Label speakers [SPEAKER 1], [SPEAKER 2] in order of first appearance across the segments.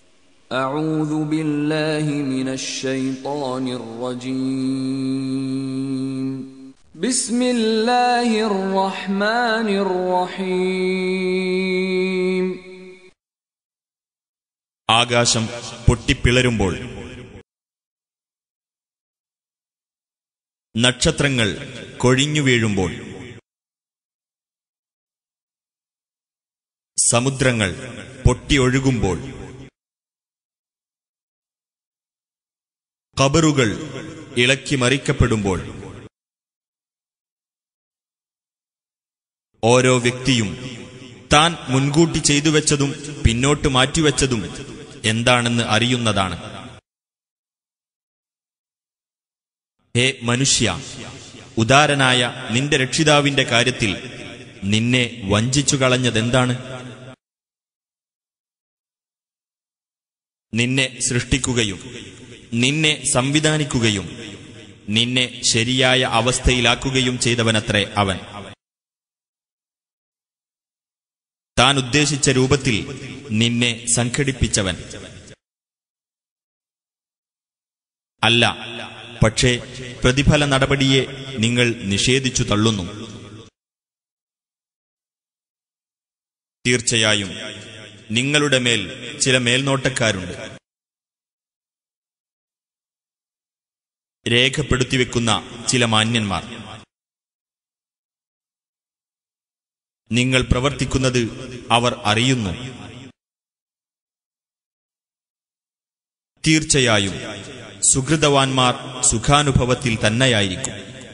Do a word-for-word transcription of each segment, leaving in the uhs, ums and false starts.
[SPEAKER 1] أعوذ بالله من الشيطان الرجيم بسم الله الرحمن الرحيم
[SPEAKER 2] ആകാശം പൊട്ടിപ്പിളരുമ്പോൾ, നക്ഷത്രങ്ങൾ കൊഴിഞ്ഞു വീഴുമ്പോൾ, സമുദ്രങ്ങൾ പൊട്ടിയൊഴുകുമ്പോൾ, ഖബറുകൾ ഇളക്കി മറിക്കപ്പെടുമ്പോൾ, ഓരോ വ്യക്തിയും താൻ മുൻകൂട്ടി ചെയ്തുവെച്ചതും പിന്നോട്ട് മാറ്റിവെച്ചതും എന്താണെന്ന് അറിയുന്നതാണ്. ഹേ മനുഷ്യ, ഉദാരനായ നിന്റെ രക്ഷിതാവിന്റെ കാര്യത്തിൽ നിന്നെ വഞ്ചിച്ചു കളഞ്ഞതെന്താണ്? നിന്നെ സൃഷ്ടിക്കുകയും നിന്നെ സംവിധാനിക്കുകയും നിന്നെ ശരിയായ അവസ്ഥയിലാക്കുകയും ചെയ്തവനത്രേ അവൻ. താൻ ഉദ്ദേശിച്ച രൂപത്തിൽ നിന്നെ സംഘടിപ്പിച്ചവൻ അല്ല, പക്ഷേ പ്രതിഫല നടപടിയെ നിങ്ങൾ നിഷേധിച്ചു തള്ളുന്നു. തീർച്ചയായും നിങ്ങളുടെ മേൽ ചില മേൽനോട്ടക്കാരുണ്ട്. രേഖപ്പെടുത്തിവെക്കുന്ന ചില മാന്യന്മാർ. നിങ്ങൾ പ്രവർത്തിക്കുന്നത് അവർ അറിയുന്നു. തീർച്ചയായും സുഹൃതവാന്മാർ സുഖാനുഭവത്തിൽ തന്നെയായിരിക്കും.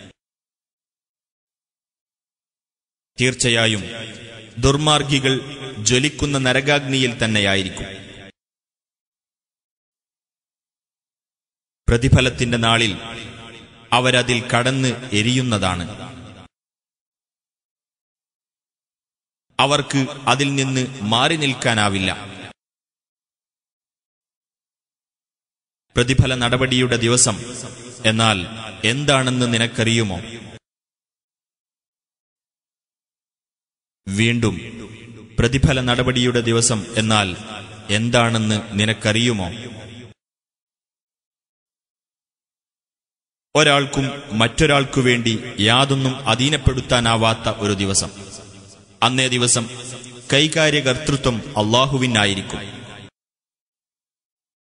[SPEAKER 2] തീർച്ചയായും ദുർമാർഗികൾ ജ്വലിക്കുന്ന നരകാഗ്നിയിൽ തന്നെയായിരിക്കും. പ്രതിഫലത്തിന്റെ നാളിൽ അവരതിൽ കടന്ന് എരിയുന്നതാണ്. അവർക്ക് അതിൽ നിന്ന് മാറി നിൽക്കാനാവില്ല. പ്രതിഫല നടപടിയുടെ ദിവസം എന്നാൽ എന്താണെന്ന് നിനക്കറിയുമോ? വീണ്ടും, പ്രതിഫല നടപടിയുടെ ദിവസം എന്നാൽ എന്താണെന്ന് നിനക്കറിയുമോ? ഒരാൾക്കും മറ്റൊരാൾക്കു വേണ്ടി യാതൊന്നും അധീനപ്പെടുത്താനാവാത്ത ഒരു ദിവസം. അന്നേ ദിവസം കൈകാര്യകർത്തൃത്വം അല്ലാഹുവിനായിരിക്കും.